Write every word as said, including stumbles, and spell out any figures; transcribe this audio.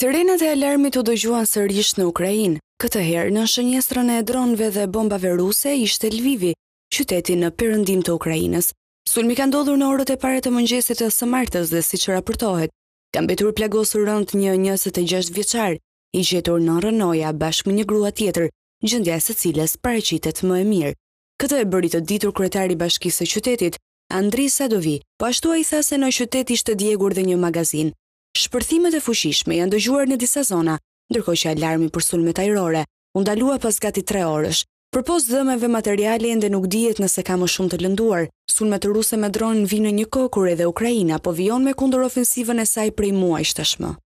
Sirenat e alarmit u dëgjuan sërish në Ukrainë. Këtë herë në shënjestrën e dronëve dhe bombave ruse ishte Lvivi, qyteti në perëndim të Ukrainës. Sulmi ka ndodhur në orët e para të mëngjesit të së martës dhe siç raportohet, ka mbetur plagosur rënd një njëzet e gjashtë vjeçar, i gjetur në rënoja bashkë me një grua tjetër, gjendja e së cilës paraqitet më e mirë. Këtë e bëri të ditur kryetari i bashkisë së qytetit, Andriy Sadovi, po ashtu ai tha se në qytet ishte djegur dhe një magazin. Shpërthimet e fuqishme janë dëgjuar në disa zona, ndërkohë që alarmi për sulmet ajrore u ndalua pas gati tre orësh. Përpos dhëmeve materiale ende nuk dihet nëse ka më shumë të lënduar. Sulmet ruse me dronë vinë në një kohë kur edhe Ukraina po vijon me kundër ofensivën e saj prej muajsh tashmë.